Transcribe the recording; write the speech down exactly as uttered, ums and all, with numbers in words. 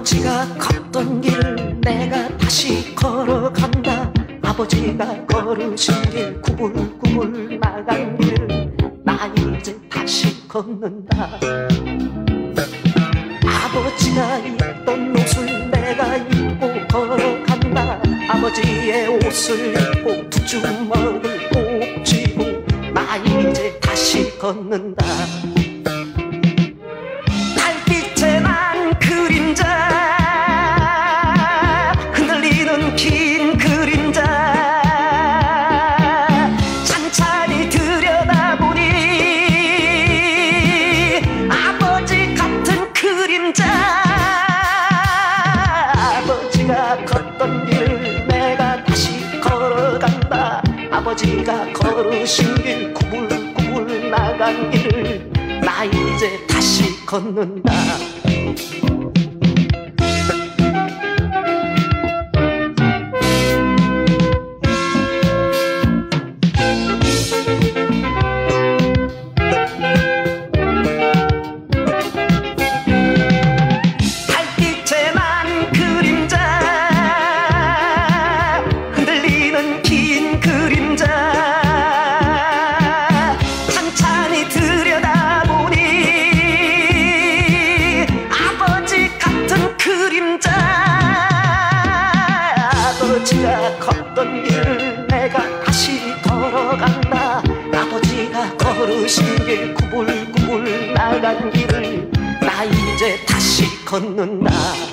아버지가 걷던 길을 내가 다시 걸어간다. 아버지가 걸으신 길 구불구불 나간 길을 나 이제 다시 걷는다. 아버지가 입던 옷을 내가 입고 걸어간다. 아버지의 옷을 입고 두 주먹을 꼭 쥐고 나 이제 다시 걷는다. 달빛에 난 그림자, 흔들리는 긴 그림자, 찬찬히 들여다보니 아버지 같은 그림자. 아버지가 걷던 길을 내가 다시 걸어간다. 아버지가 걸으신 길 구불구불 나간 길을 나 이제 다시 걷는다. 달빛에 난 그림자, 흔들리는 긴 그림자, 찬찬히 들여다보니 아버지 같은 그림자. 아버지가 걷던 길을 내가 다시 걸어간다. 아버지가 걸으신 길 구불구불 나간 길을 나 이제 다시 걷는다.